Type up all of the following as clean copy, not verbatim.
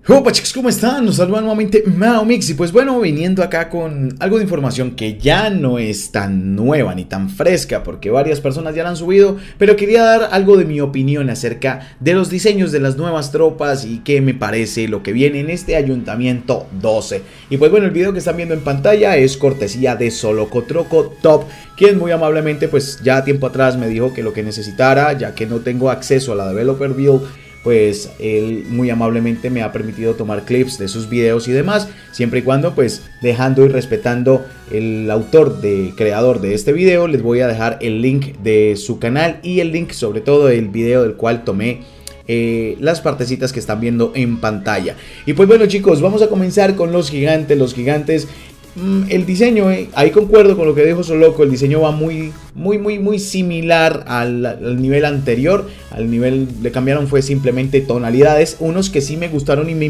Hola chicos, ¿cómo están? Nos saluda nuevamente Maomix y pues bueno, viniendo acá con algo de información que ya no es tan nueva ni tan fresca porque varias personas ya la han subido, pero quería dar algo de mi opinión acerca de los diseños de las nuevas tropas y qué me parece lo que viene en este Ayuntamiento 12. Y pues bueno, el video que están viendo en pantalla es cortesía de Solocotroco Top, quien muy amablemente pues ya tiempo atrás me dijo que lo que necesitara, ya que no tengo acceso a la Developer Build, pues él muy amablemente me ha permitido tomar clips de sus videos y demás, siempre y cuando pues dejando y respetando el autor creador de este video. Les voy a dejar el link de su canal y el link sobre todo del video del cual tomé las partecitas que están viendo en pantalla. Y pues bueno chicos, vamos a comenzar con los gigantes. El diseño, ahí concuerdo con lo que dijo Soloco, el diseño va muy similar al nivel anterior. Al nivel le cambiaron fue simplemente tonalidades. Unos que sí me gustaron y me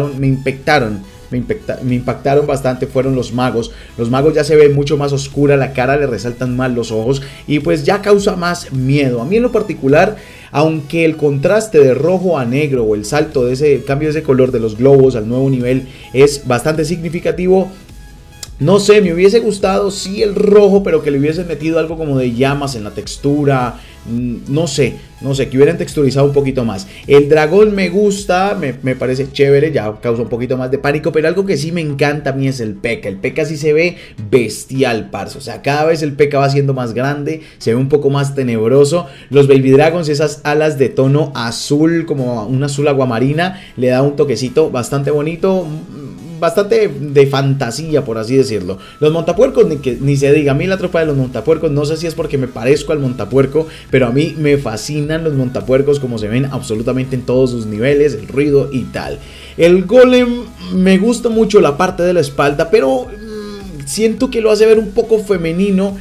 impactaron bastante fueron los magos. Los magos ya se ve mucho más oscura la cara, le resaltan más los ojos y pues ya causa más miedo. A mí en lo particular, aunque el contraste de rojo a negro o el salto de ese cambio de ese color de los globos al nuevo nivel es bastante significativo, no sé, me hubiese gustado sí el rojo, pero que le hubiesen metido algo como de llamas en la textura. No sé, que hubieran texturizado un poquito más. El dragón me gusta, me parece chévere, ya causa un poquito más de pánico, pero algo que sí me encanta a mí es el P.E.K.K.A. El P.E.K.K.A. sí se ve bestial, parce. O sea, cada vez el P.E.K.K.A. va siendo más grande, se ve un poco más tenebroso. Los Baby Dragons, esas alas de tono azul, como un azul aguamarina, le da un toquecito bastante bonito, bastante de fantasía, por así decirlo. Los montapuercos, ni se diga. A mí la tropa de los montapuercos, no sé si es porque me parezco al montapuerco, pero a mí me fascinan los montapuercos como se ven absolutamente en todos sus niveles, el ruido y tal. El golem, me gusta mucho la parte de la espalda, pero siento que lo hace ver un poco femenino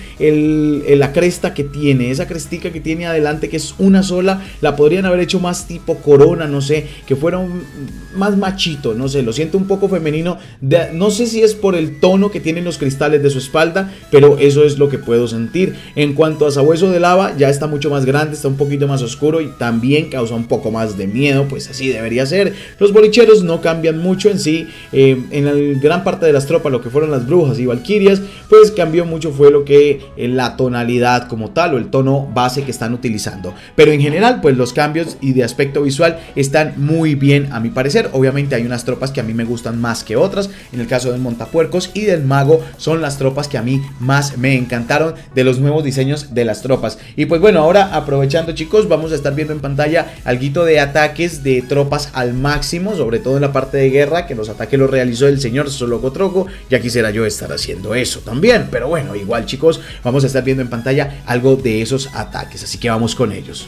la cresta que tiene, esa crestica que tiene adelante, que es una sola. La podrían haber hecho más tipo corona, no sé, que fuera más machito, no sé, lo siento un poco femenino. No sé si es por el tono que tienen los cristales de su espalda, pero eso es lo que puedo sentir. En cuanto a Sabueso de Lava, ya está mucho más grande, está un poquito más oscuro y también causa un poco más de miedo, pues así debería ser. Los bolicheros no cambian mucho en sí, en la gran parte de las tropas, lo que fueron las brujas y valquirias, pues cambió mucho fue lo que la tonalidad como tal o el tono base que están utilizando, pero en general pues los cambios y de aspecto visual están muy bien a mi parecer. Obviamente hay unas tropas que a mí me gustan más que otras. En el caso del montapuercos y del mago son las tropas que a mí más me encantaron de los nuevos diseños de las tropas. Y pues bueno, ahora aprovechando chicos, vamos a estar viendo en pantalla alguito de ataques de tropas al máximo, sobre todo en la parte de guerra, que los ataques los realizó el señor Solocotroco. Ya quisiera yo estar haciendo eso también, pero bueno, igual chicos, vamos a estar viendo en pantalla algo de esos ataques, así que vamos con ellos.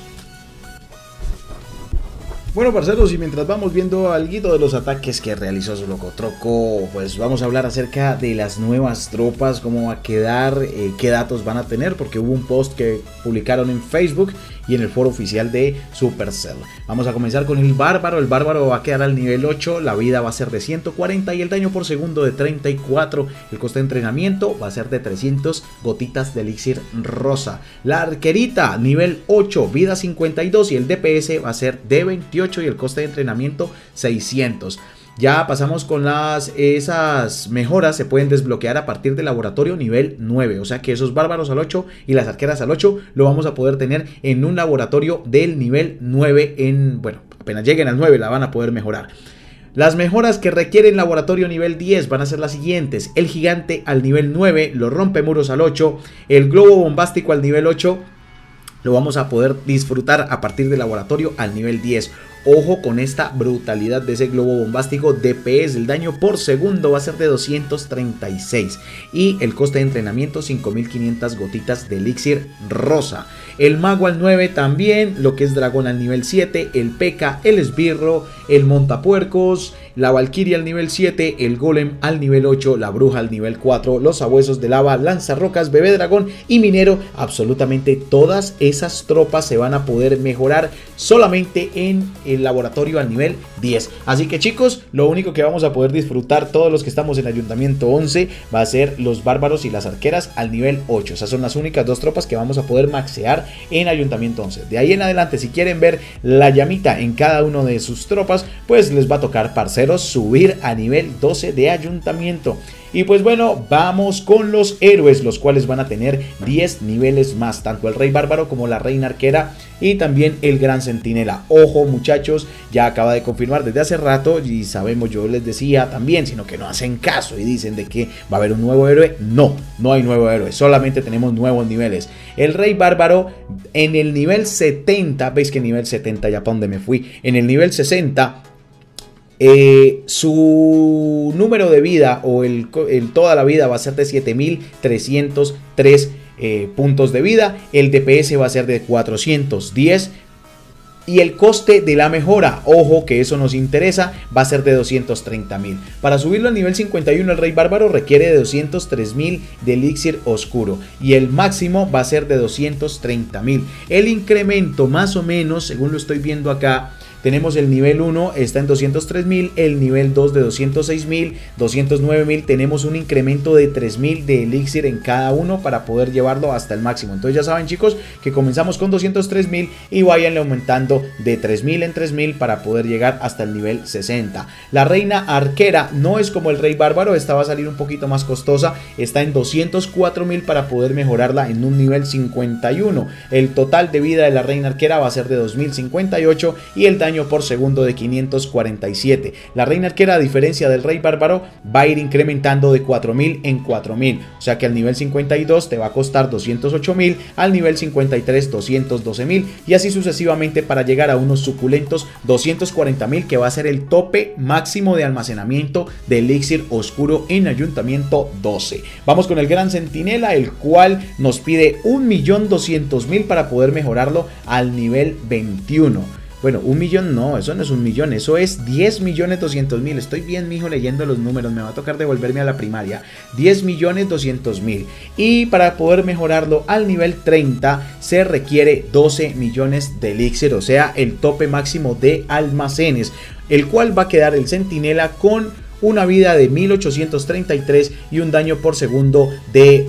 Bueno parceros, y mientras vamos viendo algo de los ataques que realizó Solocotroco, pues vamos a hablar acerca de las nuevas tropas, cómo va a quedar, qué datos van a tener, porque hubo un post que publicaron en Facebook y en el foro oficial de Supercell. Vamos a comenzar con el bárbaro. El bárbaro va a quedar al nivel 8, la vida va a ser de 140 y el daño por segundo de 34. El coste de entrenamiento va a ser de 300 gotitas de elixir rosa. La arquerita nivel 8, vida 52 y el DPS va a ser de 28 y el coste de entrenamiento 600. Ya pasamos con esas mejoras, se pueden desbloquear a partir del laboratorio nivel 9, o sea que esos bárbaros al 8 y las arqueras al 8 lo vamos a poder tener en un laboratorio del nivel 9, bueno, apenas lleguen al 9 la van a poder mejorar. Las mejoras que requieren laboratorio nivel 10 van a ser las siguientes: el gigante al nivel 9, los rompemuros al 8, el globo bombástico al nivel 8, lo vamos a poder disfrutar a partir del laboratorio al nivel 10. Ojo con esta brutalidad de ese globo bombástico. DPS, el daño por segundo va a ser de 236 y el coste de entrenamiento 5500 gotitas de elixir rosa. El mago al 9 también, lo que es dragón al nivel 7, el P.E.K.K.A., el esbirro, el montapuercos, la valquiria al nivel 7, el golem al nivel 8, la bruja al nivel 4, los sabuesos de lava, lanzarrocas, bebé dragón y minero. Absolutamente todas esas tropas se van a poder mejorar solamente en el laboratorio al nivel 10. Así que chicos, lo único que vamos a poder disfrutar todos los que estamos en Ayuntamiento 11 va a ser los bárbaros y las arqueras al nivel 8. Esas son las únicas dos tropas que vamos a poder maxear en Ayuntamiento 11. De ahí en adelante, si quieren ver la llamita en cada uno de sus tropas, pues les va a tocar parce parceros, subir a nivel 12 de ayuntamiento. Y pues bueno, vamos con los héroes, los cuales van a tener 10 niveles más, tanto el rey bárbaro como la reina arquera y también el gran centinela. Ojo muchachos, ya acaba de confirmar desde hace rato y sabemos, yo les decía también, sino que no hacen caso y dicen de que va a haber un nuevo héroe. No, no hay nuevo héroe, solamente tenemos nuevos niveles. El rey bárbaro en el nivel 70, veis que nivel 70 ya para donde me fui, en el nivel 60... su número de vida o el toda la vida va a ser de 7303 puntos de vida. El DPS va a ser de 410 y el coste de la mejora, ojo que eso nos interesa, va a ser de 230.000. Para subirlo al nivel 51 el rey bárbaro requiere de 203.000 de elixir oscuro y el máximo va a ser de 230.000. El incremento más o menos, según lo estoy viendo acá, tenemos el nivel 1 está en 203.000, el nivel 2 de 206.000, 209.000, tenemos un incremento de 3.000 de elixir en cada uno para poder llevarlo hasta el máximo. Entonces ya saben chicos que comenzamos con 203.000 y vayan aumentando de 3.000 en 3.000 para poder llegar hasta el nivel 60. La reina arquera no es como el rey bárbaro, esta va a salir un poquito más costosa, está en 204.000 para poder mejorarla en un nivel 51. El total de vida de la reina arquera va a ser de 2.058 y el daño por segundo de 547. La reina arquera, a diferencia del rey bárbaro, va a ir incrementando de 4.000 en 4.000, o sea que al nivel 52 te va a costar 208.000, al nivel 53 212.000 y así sucesivamente para llegar a unos suculentos 240.000, que va a ser el tope máximo de almacenamiento de elixir oscuro en ayuntamiento 12. Vamos con el gran centinela, el cual nos pide 1.200.000 para poder mejorarlo al nivel 21. Bueno, 1 millón no, eso no es 1 millón, eso es 10.200.000. Estoy bien, mijo, leyendo los números, me va a tocar devolverme a la primaria. 10.200.000. Y para poder mejorarlo al nivel 30 se requiere 12 millones de elixir, o sea, el tope máximo de almacenes, el cual va a quedar el centinela con una vida de 1833 y un daño por segundo de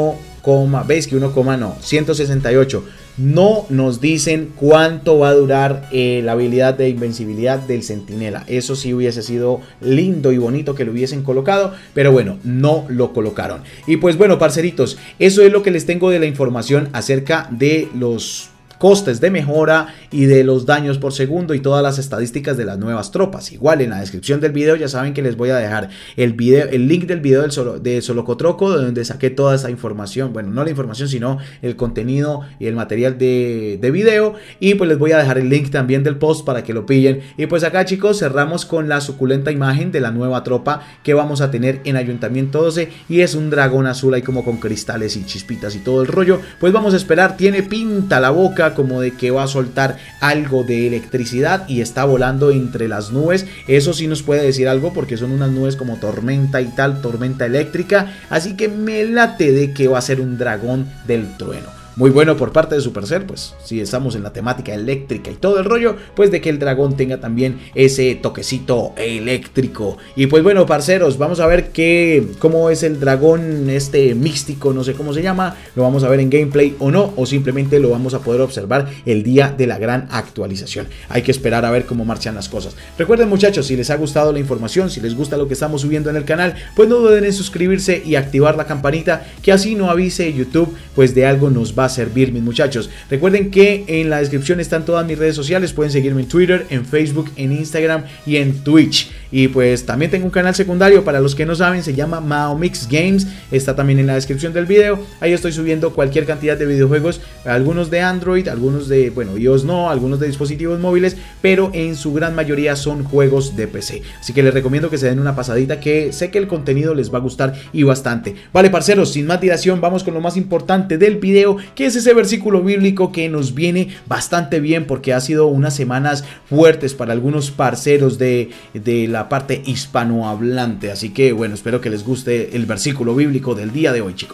168. No nos dicen cuánto va a durar la habilidad de invencibilidad del centinela. Eso sí hubiese sido lindo y bonito que lo hubiesen colocado, pero bueno, no lo colocaron. Y pues bueno, parceritos, eso es lo que les tengo de la información acerca de los costes de mejora y de los daños por segundo y todas las estadísticas de las nuevas tropas. Igual en la descripción del video ya saben que les voy a dejar el link del video de Solocotroco, donde saqué toda esa información, bueno, no la información sino el contenido y el material de video, y pues les voy a dejar el link también del post para que lo pillen. Y pues acá chicos cerramos con la suculenta imagen de la nueva tropa que vamos a tener en ayuntamiento 12 y es un dragón azul ahí como con cristales y chispitas y todo el rollo. Pues vamos a esperar, tiene pinta la boca como de que va a soltar algo de electricidad y está volando entre las nubes. Eso sí nos puede decir algo porque son unas nubes como tormenta y tal, tormenta eléctrica, así que me late de que va a ser un dragón del trueno. Muy bueno por parte de Supercell, pues si estamos en la temática eléctrica y todo el rollo, pues de que el dragón tenga también ese toquecito eléctrico. Y pues bueno, parceros, vamos a ver cómo es el dragón este místico, no sé cómo se llama. Lo vamos a ver en gameplay o no, o simplemente lo vamos a poder observar el día de la gran actualización. Hay que esperar a ver cómo marchan las cosas. Recuerden muchachos, si les ha gustado la información, si les gusta lo que estamos subiendo en el canal, pues no duden en suscribirse y activar la campanita, que así no avise YouTube pues de algo nos va a servir, mis muchachos. Recuerden que en la descripción están todas mis redes sociales, pueden seguirme en Twitter, en Facebook, en Instagram y en Twitch. Y pues también tengo un canal secundario, para los que no saben, se llama Maomix Games, está también en la descripción del video. Ahí estoy subiendo cualquier cantidad de videojuegos, algunos de Android, algunos de, bueno, iOS no, algunos de dispositivos móviles, pero en su gran mayoría son juegos de PC. Así que les recomiendo que se den una pasadita, que sé que el contenido les va a gustar y bastante. Vale, parceros, sin más dilación, vamos con lo más importante del video, que es ese versículo bíblico que nos viene bastante bien, porque ha sido unas semanas fuertes para algunos parceros de la parte hispanohablante. Así que bueno, espero que les guste el versículo bíblico del día de hoy, chicos.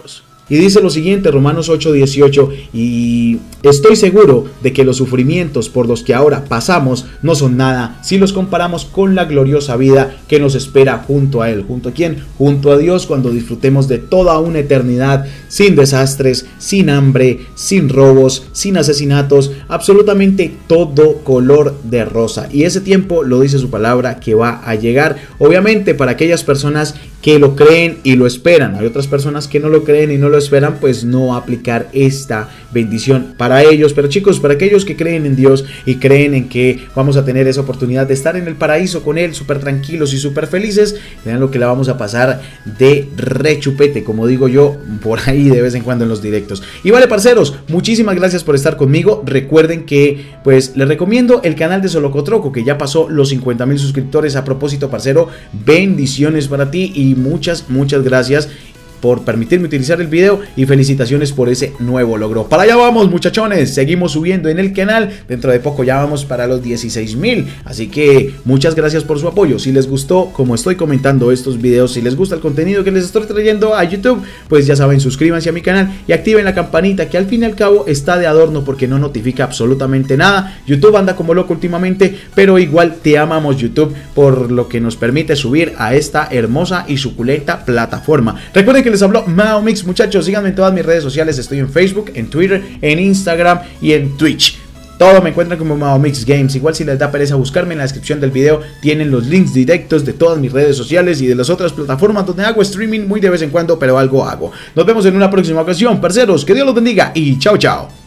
Y dice lo siguiente, Romanos 8:18, y estoy seguro de que los sufrimientos por los que ahora pasamos no son nada si los comparamos con la gloriosa vida que nos espera junto a Él. ¿Junto a quién? Junto a Dios, cuando disfrutemos de toda una eternidad sin desastres, sin hambre, sin robos, sin asesinatos, absolutamente todo color de rosa. Y ese tiempo lo dice su palabra que va a llegar, obviamente para aquellas personas que lo creen y lo esperan. Hay otras personas que no lo creen y no lo esperan, pues no va a aplicar esta bendición para ellos. Pero chicos, para aquellos que creen en Dios y creen en que vamos a tener esa oportunidad de estar en el paraíso con Él, súper tranquilos y súper felices, vean lo que la vamos a pasar de rechupete, como digo yo por ahí de vez en cuando en los directos. Y vale, parceros, muchísimas gracias por estar conmigo. Recuerden que pues les recomiendo el canal de Solocotroco, que ya pasó los 50,000 suscriptores. A propósito, parcero, bendiciones para ti y muchas gracias por permitirme utilizar el video y felicitaciones por ese nuevo logro. Para allá vamos, muchachones, seguimos subiendo en el canal, dentro de poco ya vamos para los 16,000, así que muchas gracias por su apoyo. Si les gustó como estoy comentando estos videos, si les gusta el contenido que les estoy trayendo a YouTube, pues ya saben, suscríbanse a mi canal y activen la campanita, que al fin y al cabo está de adorno porque no notifica absolutamente nada. YouTube anda como loco últimamente, pero igual te amamos, YouTube, por lo que nos permite subir a esta hermosa y suculenta plataforma. Recuerden que les habló MaoMix, muchachos. Síganme en todas mis redes sociales. Estoy en Facebook, en Twitter, en Instagram y en Twitch. Todo me encuentran como MaoMix Games. Igual si les da pereza buscarme, en la descripción del video tienen los links directos de todas mis redes sociales y de las otras plataformas donde hago streaming muy de vez en cuando, pero algo hago. Nos vemos en una próxima ocasión, parceros. Que Dios los bendiga y chao, chao.